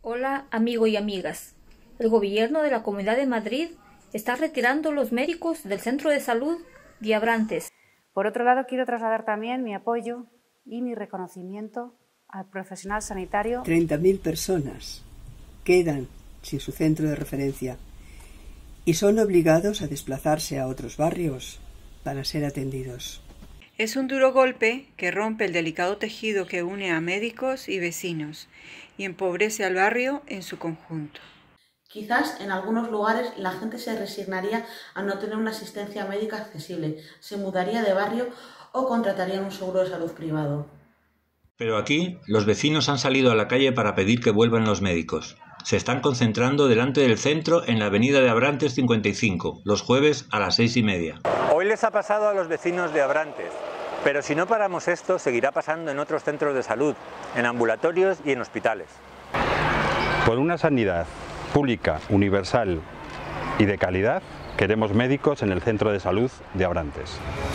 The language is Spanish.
Hola, amigo y amigas. El gobierno de la Comunidad de Madrid está retirando los médicos del Centro de Salud de Abrantes. Por otro lado, quiero trasladar también mi apoyo y mi reconocimiento al profesional sanitario. 30.000 personas quedan sin su centro de referencia y son obligados a desplazarse a otros barrios para ser atendidos. Es un duro golpe que rompe el delicado tejido que une a médicos y vecinos y empobrece al barrio en su conjunto. Quizás en algunos lugares la gente se resignaría a no tener una asistencia médica accesible, se mudaría de barrio o contrataría un seguro de salud privado. Pero aquí los vecinos han salido a la calle para pedir que vuelvan los médicos. Se están concentrando delante del centro en la avenida de Abrantes 55, los jueves a las 6:30. Hoy les ha pasado a los vecinos de Abrantes, pero si no paramos esto, seguirá pasando en otros centros de salud, en ambulatorios y en hospitales. Por una sanidad pública, universal y de calidad, queremos médicos en el centro de salud de Abrantes.